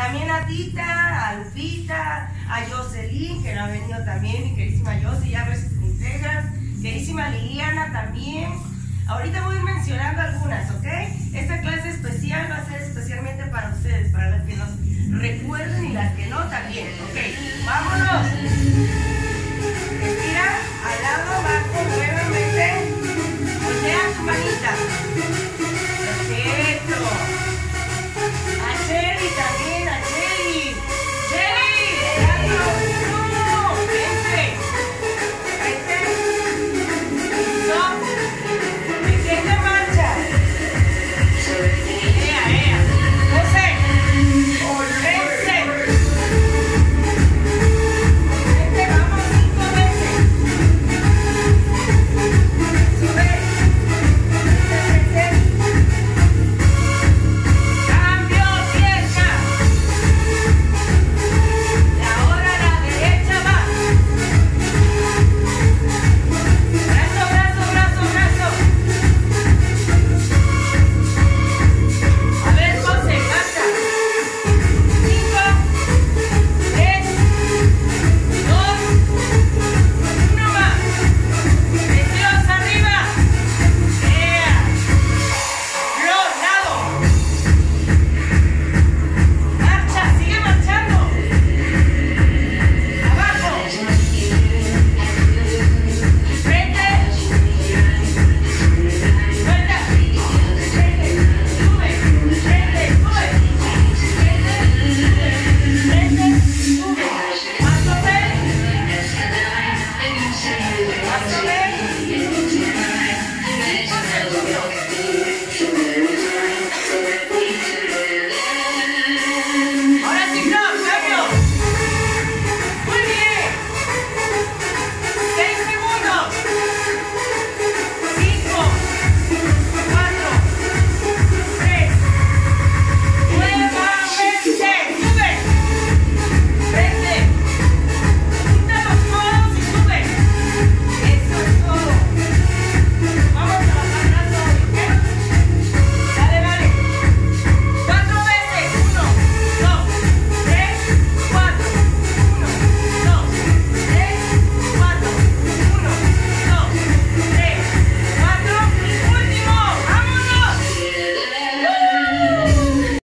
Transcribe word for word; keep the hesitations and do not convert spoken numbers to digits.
También a Tita, a Lupita, a Jocelyn, que no ha venido también, mi queridísima Jocelyn, ya a ver si te integras. Queridísima Liliana también. Ahorita voy a ir mencionando algunas, ¿ok? Esta clase especial va a ser especialmente para ustedes, para las que nos recuerden y las que no también, ¿ok? ¡Vámonos!